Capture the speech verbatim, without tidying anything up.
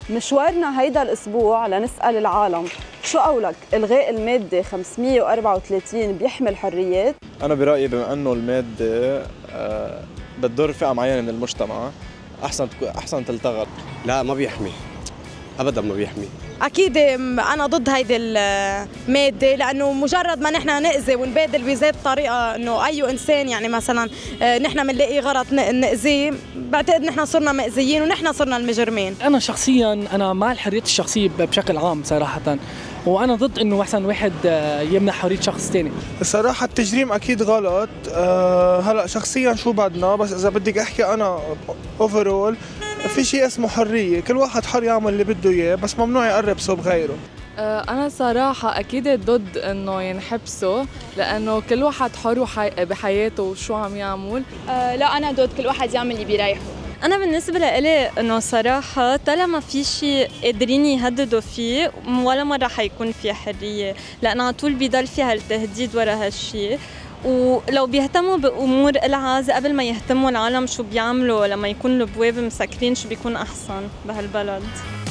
مشوارنا هيدا الأسبوع لنسأل العالم شو قولك، إلغاء المادة خمسمية وأربعة وثلاثين بيحمل حريات؟ أنا برأيي بما أنه المادة آه بتضر فئة معينة من المجتمع أحسن أحسن تلتغى. لا ما بيحمي أبدا، ما بيحمي. أكيد أنا ضد هيدي المادة، لأنه مجرد ما نحن نأذي ونبادل بذات الطريقة إنه أي إنسان يعني مثلا نحن بنلاقي غلط نأذيه، بعتقد نحن صرنا مأذيين ونحن صرنا المجرمين. أنا شخصيا أنا مع الحرية الشخصية بشكل عام صراحة، وأنا ضد إنه مثلا واحد يمنع حرية شخص ثاني. الصراحة التجريم أكيد غلط. أه هلا شخصيا شو بدنا، بس إذا بدك أحكي أنا أوفرول في شيء اسمه حرية، كل واحد حر يعمل اللي بده إياه، بس ممنوع يقرب صوب غيره. أنا صراحة أكيد ضد إنه ينحبسوا، لأنه كل واحد حر بحياته وشو عم يعمل. أه لا أنا ضد، كل واحد يعمل اللي بيريحه. أنا بالنسبة لإلي إنه صراحة طالما في شيء قادرين يهددوا فيه ولا مرة حيكون في حرية، لأن على طول بيضل فيها التهديد ورا هالشيء. ولو بيهتموا بأمور العازة قبل ما يهتموا العالم شو بيعملوا لما يكون البواب مسكرين، شو بيكون أحسن بهالبلد.